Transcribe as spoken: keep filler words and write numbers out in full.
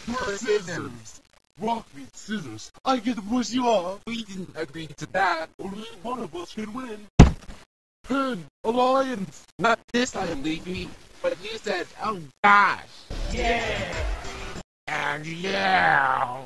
Scissors. Rock, paper, scissors. I get to push you off. We didn't agree to that. Only one of us can win. Pen, alliance. Not this time, Leafy. But you said, oh gosh. Yeah. And yeah.